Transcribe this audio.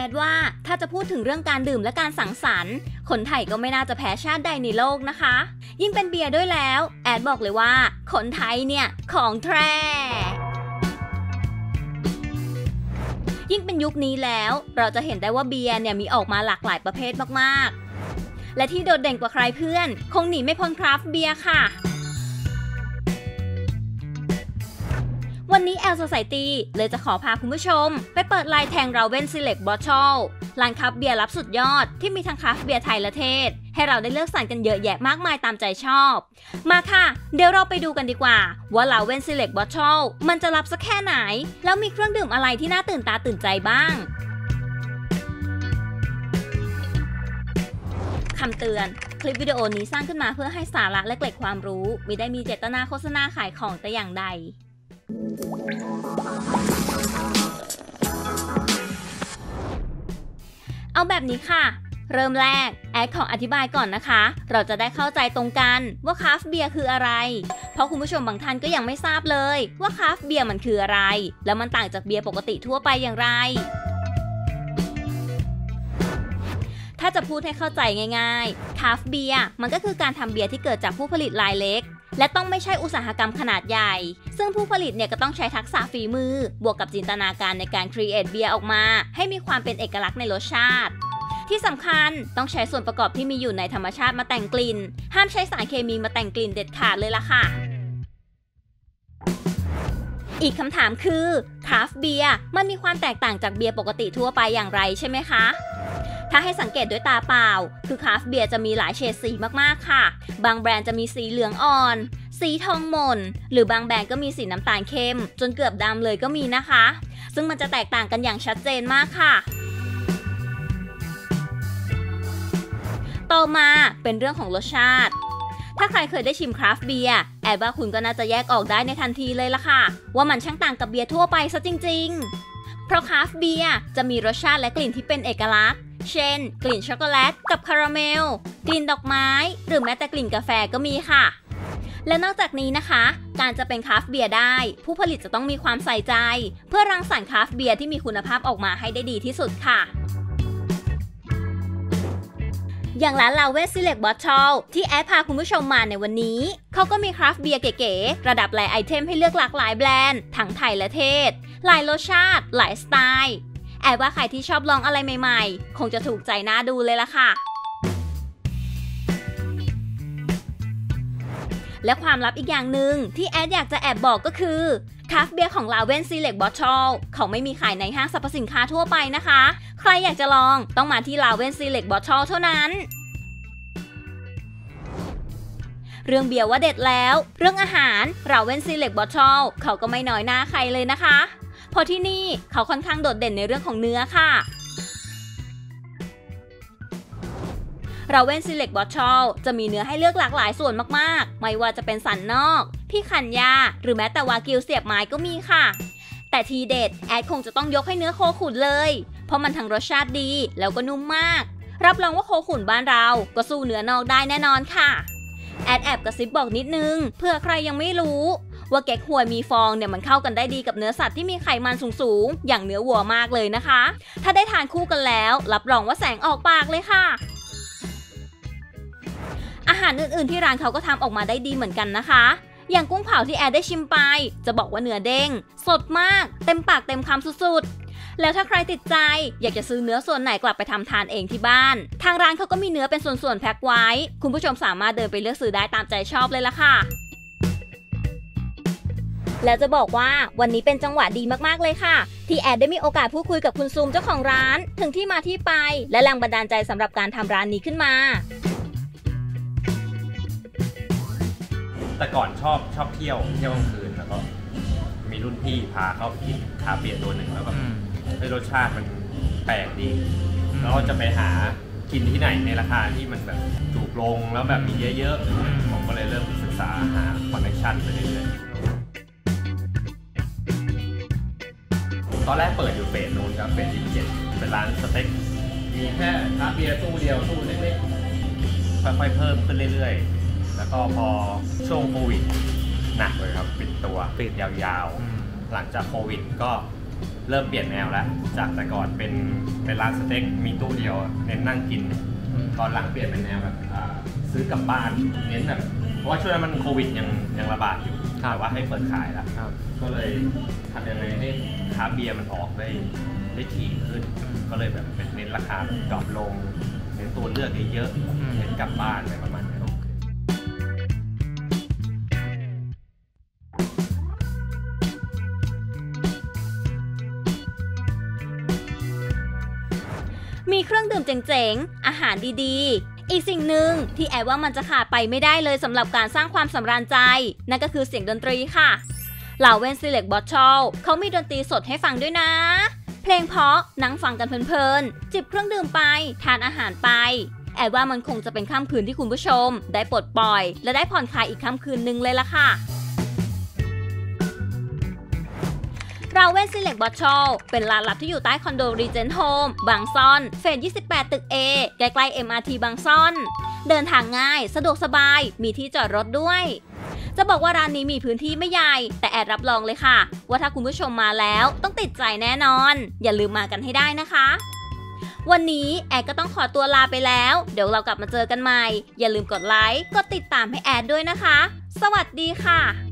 ดว่าถ้าจะพูดถึงเรื่องการดื่มและการสังสรรค์คนไทยก็ไม่น่าจะแพ้ชาติใดในโลกนะคะยิ่งเป็นเบียร์ด้วยแล้วแอดบอกเลยว่าคนไทยเนี่ยของแท้ยิ่งเป็นยุคนี้แล้วเราจะเห็นได้ว่าเบียร์เนี่ยมีออกมาหลากหลายประเภทมากๆและที่โดดเด่นกว่าใครเพื่อนคงหนีไม่พ้นคราฟต์เบียร์ค่ะวันนี้ L Society เลยจะขอพาคุณผู้ชมไปเปิดไลน์แทง Raven Select Bottle ร้านคราฟต์เบียร์ลับสุดยอดที่มีทั้งคราฟต์เบียร์ไทยและเทศให้เราได้เลือกสรรกันเยอะแยะมากมายตามใจชอบมาค่ะเดี๋ยวเราไปดูกันดีกว่าว่า Raven Select Bottle มันจะลับสักแค่ไหนแล้วมีเครื่องดื่มอะไรที่น่าตื่นตาตื่นใจบ้างคำเตือนคลิปวิดีโอนี้สร้างขึ้นมาเพื่อให้สาระและเกร็ดความรู้มิได้มีเจตนาโฆษณาขายของแต่อย่างใดเอาแบบนี้ค่ะเริ่มแรกแอดขออธิบายก่อนนะคะเราจะได้เข้าใจตรงกันว่าคราฟต์เบียร์คืออะไรเพราะคุณผู้ชมบางท่านก็ยังไม่ทราบเลยว่าคราฟต์เบียร์มันคืออะไรแล้วมันต่างจากเบียร์ปกติทั่วไปอย่างไรถ้าจะพูดให้เข้าใจง่ายๆคราฟต์เบียร์มันก็คือการทำเบียร์ที่เกิดจากผู้ผลิตรายเล็กและต้องไม่ใช่อุตสาหกรรมขนาดใหญ่ซึ่งผู้ผลิตเนี่ยก็ต้องใช้ทักษะฝีมือบวกกับจินตนาการในการครีเอทเบียร์ออกมาให้มีความเป็นเอกลักษณ์ในรสชาติที่สำคัญต้องใช้ส่วนประกอบที่มีอยู่ในธรรมชาติมาแต่งกลิ่นห้ามใช้สารเคมีมาแต่งกลิ่นเด็ดขาดเลยล่ะค่ะอีกคำถามคือคราฟต์เบียร์มันมีความแตกต่างจากเบียร์ปกติทั่วไปอย่างไรใช่ไหมคะถ้าให้สังเกตด้วยตาเปล่าคือคราฟต์เบียร์จะมีหลายเฉดสีมากๆค่ะบางแบรนด์จะมีสีเหลืองอ่อนสีทองหม่นหรือบางแบรนด์ก็มีสีน้ำตาลเข้มจนเกือบดำเลยก็มีนะคะซึ่งมันจะแตกต่างกันอย่างชัดเจนมากค่ะต่อมาเป็นเรื่องของรสชาติถ้าใครเคยได้ชิมคราฟต์เบียร์แอดว่าคุณก็น่าจะแยกออกได้ในทันทีเลยล่ะค่ะว่ามันช่างต่างกับเบียร์ทั่วไปซะจริงๆเพราะคราฟต์เบียร์จะมีรสชาติและกลิ่นที่เป็นเอกลักษณ์เช่นกลิ่นช็อกโกแลตกับคาราเมลกลิ่นดอกไม้หรือแม้แต่กลิ่นกาแฟก็มีค่ะและนอกจากนี้นะคะการจะเป็นคราฟต์เบียร์ได้ผู้ผลิตจะต้องมีความใส่ใจเพื่อรังสรรค์คราฟต์เบียร์ที่มีคุณภาพออกมาให้ได้ดีที่สุดค่ะอย่างร้าน Raven Select Bottle ที่แอดพาคุณผู้ชมมาในวันนี้เขาก็มีคราฟต์เบียร์เก๋ๆระดับหลายไอเทมให้เลือกหลากหลายแบรนด์ทั้งไทยและเทศหลายรสชาติหลายสไตล์แอบว่าใครที่ชอบลองอะไรใหม่ๆคงจะถูกใจน่าดูเลยล่ะค่ะและความลับอีกอย่างหนึ่งที่แอดอยากจะแอบบอกก็คือคราฟต์เบียร์ของ Raven Select Bottle เขาไม่มีขายในห้างสรรพสินค้าทั่วไปนะคะใครอยากจะลองต้องมาที่ Raven Select Bottle เท่านั้นเรื่องเบียร์ว่าเด็ดแล้วเรื่องอาหาร Raven Select Bottle เขาก็ไม่น้อยหน้าใครเลยนะคะเพราะที่นี่เขาค่อนข้างโดดเด่นในเรื่องของเนื้อค่ะ Raven Select Bottle จะมีเนื้อให้เลือกหลากหลายส่วนมากๆไม่ว่าจะเป็นสันนอกพี่คันยาหรือแม้แต่วากิวเสียบไม้ก็มีค่ะแต่ทีเด็ดแอดคงจะต้องยกให้เนื้อโคขุนเลยเพราะมันทั้งรสชาติดีแล้วก็นุ่มมากรับรองว่าโคขุนบ้านเราก็สู้เนื้อนอกได้แน่นอนค่ะแอดกระซิบบอกนิดนึงเพื่อใครยังไม่รู้ว่าเก๊กฮวยมีฟองเนี่ยมันเข้ากันได้ดีกับเนื้อสัตว์ที่มีไขมันสูงๆอย่างเนื้อวัวมากเลยนะคะถ้าได้ทานคู่กันแล้วรับรองว่าแสงออกปากเลยค่ะอาหารอื่นๆที่ร้านเขาก็ทำออกมาได้ดีเหมือนกันนะคะอย่างกุ้งเผาที่แอดได้ชิมไปจะบอกว่าเนื้อเด้งสดมากเต็มปากเต็มคำสุดๆแล้วถ้าใครติดใจอยากจะซื้อเนื้อส่วนไหนกลับไปทำทานเองที่บ้านทางร้านเขาก็มีเนื้อเป็นส่วนๆแพ็คไว้คุณผู้ชมสามารถเดินไปเลือกซื้อได้ตามใจชอบเลยล่ะค่ะแล้วจะบอกว่าวันนี้เป็นจังหวะดีมากๆเลยค่ะที่แอดได้มีโอกาสพูดคุยกับคุณซูมเจ้าของร้านถึงที่มาที่ไปและแรงบันดาลใจสำหรับการทำร้านนี้ขึ้นมาแต่ก่อนชอบเที่ยวกลางคืนแล้วก็มีรุ่นพี่พาเข้ากินคาเบียร์ตัวหนึ่งแล้วแบบรสชาติมันแปลกดีแล้วจะไปหากินที่ไหนในราคาที่มันแบบถูกลงแล้วแบบมีเยอะๆผมก็เลยเริ่มศึกษาหาคอนเนคชั่นไปเรื่อยๆตอนแรกเปิดอยู่เฟสนู้นครับเฟส27เป็นร้านสเต็กมีแค่คาเบียร์ตู้เดียวตู้เล็กๆค่อยๆเพิ่มขึ้นเรื่อยๆแล้วก็พอช่วงโควิดหนักเลยครับปิดตัวปิดยาวๆหลังจากโควิดก็เริ่มเปลี่ยนแนวแล้วจากแต่ก่อนเป็นร้านสเต็กมีตู้เดียวเน้นนั่งกินตอนหลังเปลี่ยนเป็นแนวแบบซื้อกลับบ้านเน้นแบบเพราะว่าช่วงนั้นมันโควิดยังระบาดอยู่แต่ว่าให้เปิดขายแล้วก็เลยทำยังไงให้คราฟต์เบียร์มันออกได้ถี่ขึ้นก็เลยแบบเป็นเน้นราคาดรอปลงเน้นตัวเลือกเยอะๆเน้นกลับบ้านอะไรประมาณนี้มีเครื่องดื่มเจ๋งๆอาหารดีๆอีกสิ่งหนึ่งที่แอดว่ามันจะขาดไปไม่ได้เลยสำหรับการสร้างความสำราญใจนั่นก็คือเสียงดนตรีค่ะเหล่าเวนซิเล็กบอทชอลเขามีดนตรีสดให้ฟังด้วยนะเพลงเพราะนั่งฟังกันเพลินๆจิบเครื่องดื่มไปทานอาหารไปแอดว่ามันคงจะเป็นค่ำคืนที่คุณผู้ชมได้ปลดปล่อยและได้ผ่อนคลายอีกค่ำคืนนึงเลยล่ะค่ะเราเวนซิเล็กบอทชอลเป็นร้านลับที่อยู่ใต้คอนโดรีเจนต์โฮมบางซ่อนเฟส 28 ตึก A ใกล้ๆ MRT บางซ่อนเดินทางง่ายสะดวกสบายมีที่จอดรถด้วยจะบอกว่าร้านนี้มีพื้นที่ไม่ใหญ่แต่แอดรับรองเลยค่ะว่าถ้าคุณผู้ชมมาแล้วต้องติดใจแน่นอนอย่าลืมมากันให้ได้นะคะวันนี้แอดก็ต้องขอตัวลาไปแล้วเดี๋ยวเรากลับมาเจอกันใหม่อย่าลืมกดไลค์กดติดตามให้แอดด้วยนะคะสวัสดีค่ะ